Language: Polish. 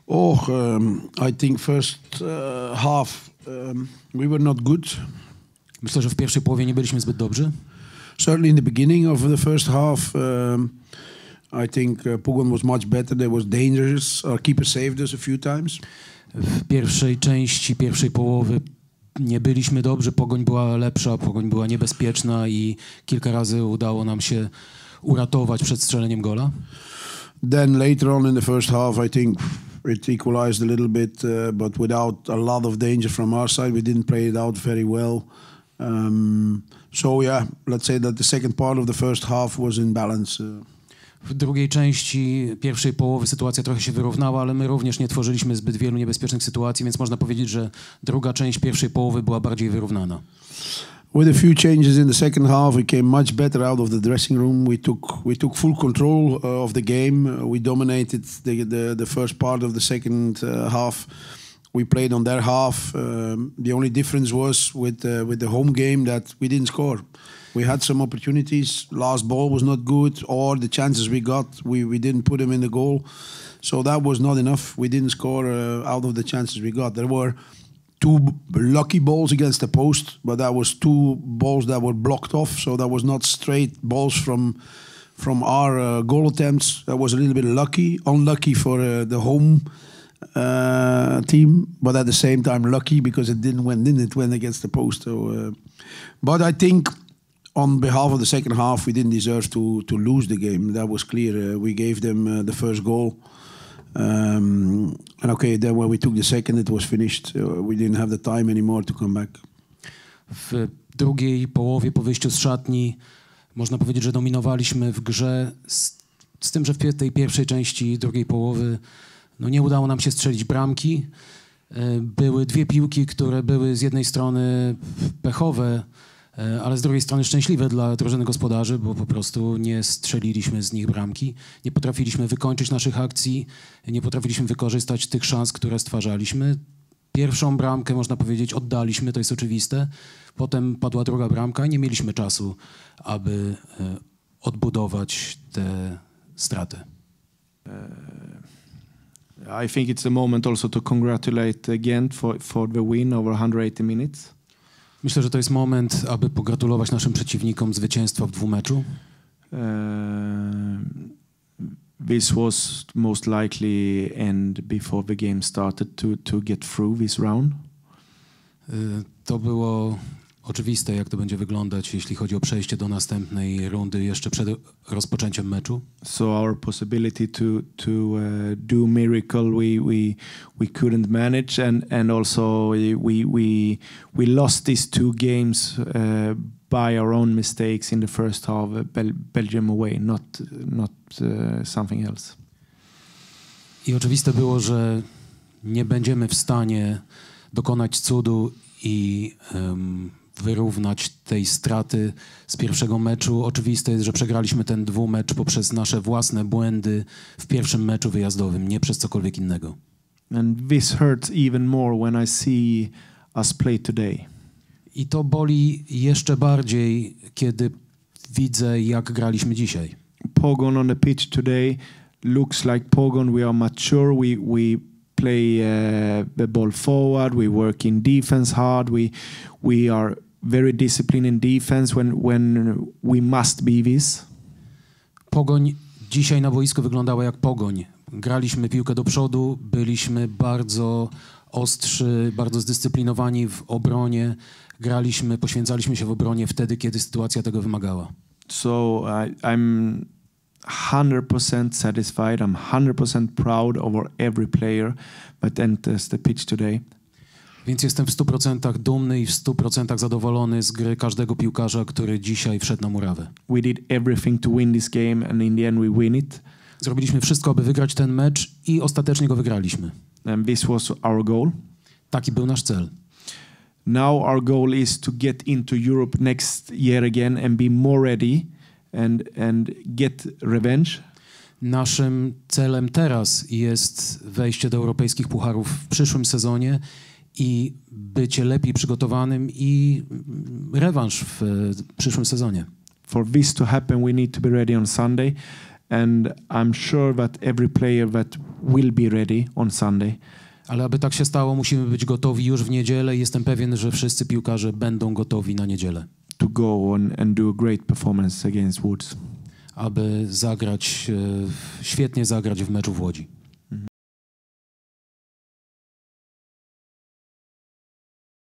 I think first half we were not good. Myślę, że w pierwszej połowie nie byliśmy zbyt dobrzy. Certainly in the beginning of the first half, I think Pogoń was much better. They was dangerous. Our keeper saved us a few times. W pierwszej części, pierwszej połowy nie byliśmy dobrzy. Pogoń była lepsza, Pogoń była niebezpieczna i kilka razy udało nam się uratować przed strzeleniem gola. Then later on in the first half, I think it equalized a little bit, but without a lot of danger from our side. We didn't play it out very well. So yeah, let's say that the second part of the first half was in balance. W drugiej części pierwszej połowy sytuacja trochę się wyrównała, ale my również nie tworzyliśmy zbyt wielu niebezpiecznych sytuacji, więc można powiedzieć, że druga część pierwszej połowy była bardziej wyrównana. With a few changes in the second half, we came much better out of the dressing room. We took full control of the game. We dominated the first part of the second half. We played on their half. The only difference was with the home game that we didn't score. We had some opportunities. Last ball was not good, or the chances we got, we didn't put them in the goal. So that was not enough. We didn't score out of the chances we got. There were two lucky balls against the post, but that was two balls that were blocked off. So that was not straight balls from our goal attempts. That was a little bit unlucky for the home team, but at the same time lucky because it didn't went in. It went against the post. So, but I think on behalf of the second half, we didn't deserve to lose the game. That was clear. We gave them the first goal. And okay, then when we took the second, it was finished. We didn't have the time anymore to come back. W drugiej połowie po wyjściu z szatni można powiedzieć, że dominowaliśmy w grze z tym, że w tej pierwszej części drugiej połowy nie udało nam się strzelić bramki. Były dwie piłki, które były z jednej strony pechowe, ale z drugiej strony szczęśliwe dla drużyny gospodarzy, bo po prostu nie strzeliliśmy z nich bramki. Nie potrafiliśmy wykończyć naszych akcji, nie potrafiliśmy wykorzystać tych szans, które stwarzaliśmy. Pierwszą bramkę, można powiedzieć, oddaliśmy, to jest oczywiste. Potem padła druga bramka i nie mieliśmy czasu, aby odbudować te straty. I think it's a moment also to congratulate again for the win over 180 minutes. Myślę, że to jest moment, aby pogratulować naszym przeciwnikom zwycięstwa w dwumeczu. This was most likely end before the game started to get through this round. To było oczywiste, jak to będzie wyglądać, jeśli chodzi o przejście do następnej rundy jeszcze przed rozpoczęciem meczu. So our possibility to do miracle we couldn't manage, and also we lost these two games by our own mistakes in the first half, Belgium away, not something else. I oczywiste było, że nie będziemy w stanie dokonać cudu i wyrównać tej straty z pierwszego meczu. Oczywiste jest, że przegraliśmy ten dwumecz poprzez nasze własne błędy w pierwszym meczu wyjazdowym, nie przez cokolwiek innego. And this hurts even more when I see us play today. I to boli jeszcze bardziej, kiedy widzę, jak graliśmy dzisiaj. Pogoń on the pitch today looks like Pogoń. We are mature. We play the ball forward. We work in defense hard. We are very disciplined in defense when we must be this. Pogoń dzisiaj na boisku wyglądała jak Pogoń. Graliśmy piłkę do przodu, byliśmy bardzo ostrzy, bardzo zdyscyplinowani w obronie. Poświęcaliśmy się w obronie wtedy, kiedy sytuacja tego wymagała. So I'm 100% satisfied. I'm 100% proud over every player that enters the pitch today. Więc jestem w 100% dumny i w 100% zadowolony z gry każdego piłkarza, który dzisiaj wszedł na murawę. We did everything to win this game, and in the end we win it. Zrobiliśmy wszystko, aby wygrać ten mecz i ostatecznie go wygraliśmy. And this was our goal. Taki był nasz cel. Now our goal is to get into Europe next year again and be more ready and get revenge. Naszym celem teraz jest wejście do europejskich pucharów w przyszłym sezonie i bycie lepiej przygotowanym i rewanż w przyszłym sezonie. For this to happen, we need to be ready on Sunday, and I'm sure that every player that will be ready on Sunday. Ale aby tak się stało, musimy być gotowi już w niedzielę i jestem pewien, że wszyscy piłkarze będą gotowi na niedzielę. To go and do a great performance against Woods. Aby zagrać, świetnie zagrać w meczu w Łodzi.